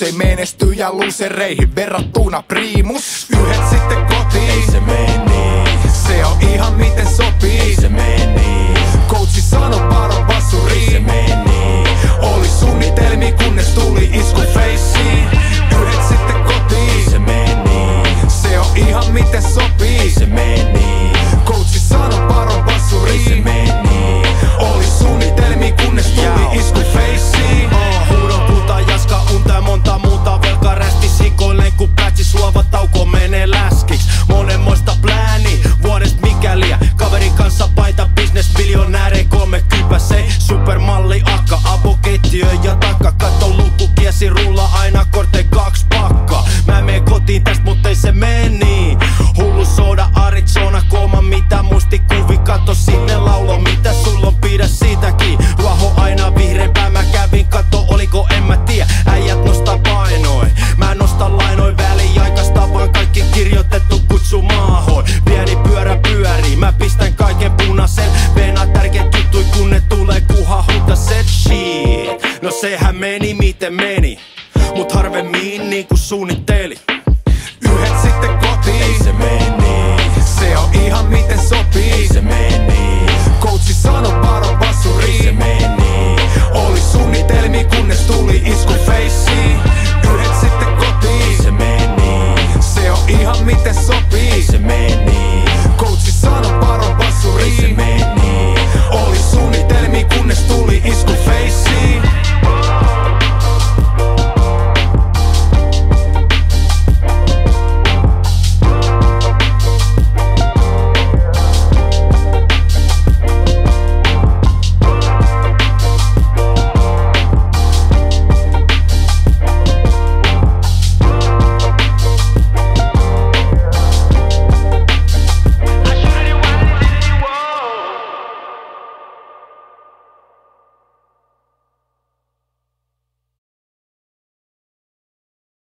Ei menestyjä losereihin verrattuna priimus. Yhdet sitten kotiin, ei se mene. Se on ihan miten sopii, ei se mene. Coachi sano varo bassuriin, ei se mene. Oli suunnitelmi kunnes tuli isku feissiin. Yhdet sitten kotiin, ei se mene. Se on ihan miten sopii, ei se mene. Coachi sano varo bassuriin, ei se mene. Oli suunnitelmi kunnes tuli isku feissiin. Huudon kultaa, jaska unta ja monta muuta velkaa rästis. Hikoilen kun plätsis, luova tauko menee läskiks. Monenmoista plääni vuodesta mikäliä. Kaverin kanssa paita business miljonääri 30 supermalli akka, avokeittiö ja takka. Katto luku kiesi, rulla aina kortte 2 pakkaa. Mä meen kotiin tästä mut ei se meni. Hullu soda, Arizona, kooma mitä muistikuvi. Katso sinne laulo, mitä sulla on, pidä siitäkin. Ruoho aina vihreämpää, mä kävin katto oliko en mä tiedä. Äijät nostaa painoin, mä nostan lainoin väliaikaista, vaan kaikki kirjoitettu kutsu maahoin. Pieni pyörä pyörii, mä pistän kaiken punaisen. Venä tärkeet juttui kun ne tulee kuha huuta set shit. No sehän meni miten meni, mut harvemmin niinku suunnittelin.